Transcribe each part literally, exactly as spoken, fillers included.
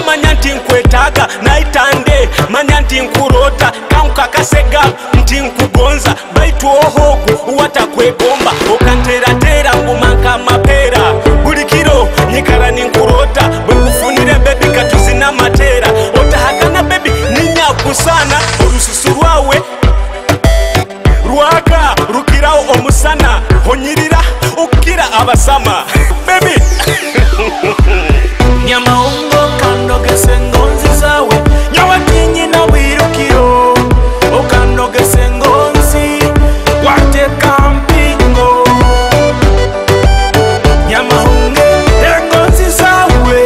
manya nti nkwetaaga naitande manya nti nkurota kankakasega nti nkugonza baitu ohogo watakwegomba okanteratera ngumanka mapera buli kiro nyikara ninkurota bwekufunire bebi katuzina matera otahakana bebi ninyakusana olususu lwawe rwaka rukirawo omusana honyirira ukira abasama baby Nyamaungo kandogese ngonzi zawe nyawatinyi na wirukiro okandogese ngonzi wateka mpingo Nyamaunge engonzi zawe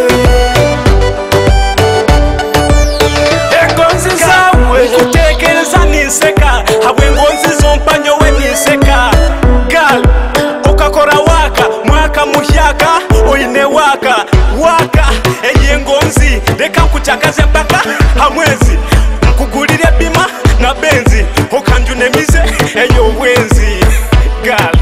engonzi zawe kutekereza ninseka habwe ngonzi zompanyo we ninseka gal okakora waka mwaka muhyaka oine waka waka eye ngonzi reka nkuchakaze mpaka hamwezi nkugulire bima na benzi okanjunemize eyo wenzi gal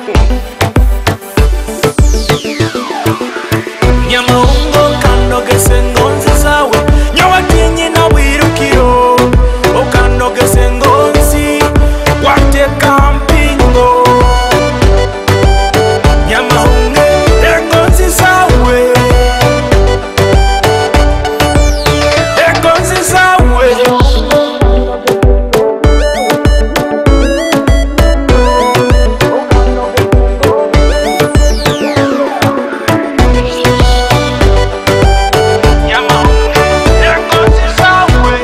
Nyamaungo kandogese ngonzi zawe nyawatinyi na wirukiro okandogese ngonzi wateka mpingo Nyamaunge engonzi zawe engonzi zawe Nyamaunge engonzi zawe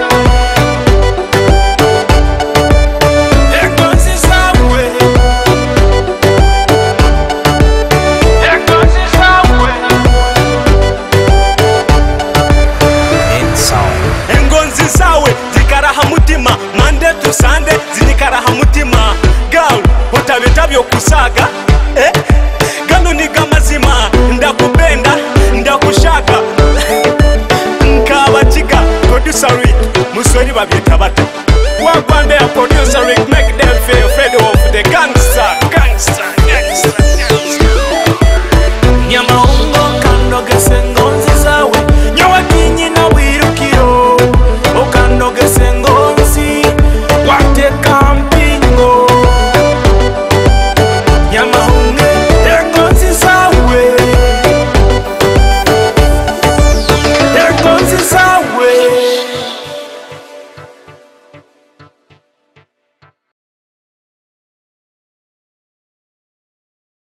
engonzi zawe engonzi zawe engonzi zawe zikaraha mutima mande tusande zinikaraha mutima gal utabita byokusaga eh gano ni gamazima ndakupenda ndakushaka nkabachika producer musori babiri